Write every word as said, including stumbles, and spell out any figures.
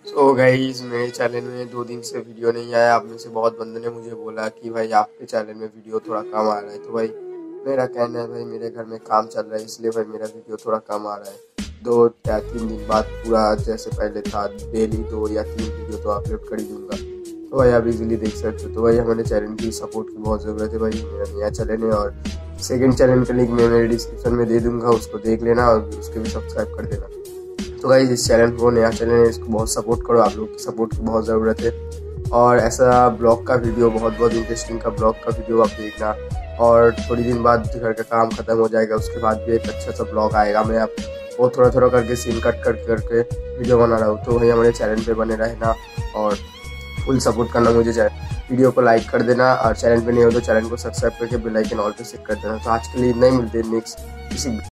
तो गाइस मेरे चैनल में दो दिन से वीडियो नहीं आया। आप में से बहुत बंदों ने मुझे बोला कि भाई आपके चैनल में वीडियो थोड़ा कम आ रहा है। तो भाई मेरा कहना है भाई मेरे घर में काम चल रहा है, इसलिए भाई मेरा वीडियो थोड़ा कम आ रहा है। दो या तीन दिन बाद पूरा जैसे पहले था डेली दो या तीन वीडियो तो अपलोड कर ही दूंगा। तो भाई आप इजीली देख सकते हो। तो भाई हमारे चैनल की सपोर्ट की बहुत ज़रूरत है। भाई मेरा नया चैनल है और सेकेंड चैनल का लिंक मैं मेरे डिस्क्रिप्शन में दे दूंगा, उसको देख लेना और उसके भी सब्सक्राइब कर देना। तो गाइस इस चैनल को नया चैनल है, इसको बहुत सपोर्ट करो। आप लोग की सपोर्ट की बहुत ज़रूरत है। और ऐसा ब्लॉग का वीडियो बहुत बहुत इंटरेस्टिंग का ब्लॉग का वीडियो आप देखना। और थोड़ी दिन बाद घर का काम खत्म हो जाएगा, उसके बाद भी एक अच्छा सा ब्लॉग आएगा। मैं आप वो थोड़ा थोड़ा करके सीन कट कट करके वीडियो बना रहा हूँ। तो वही हमारे चैनल पे बने रहना और फुल सपोर्ट करना मुझे। वीडियो को लाइक कर देना और चैनल पे नहीं हो तो चैनल को सब्सक्राइब करके बेल आइकन ऑल पे सेट कर देना। तो आज के लिए इतना ही, मिलते हैं नेक्स्ट किसी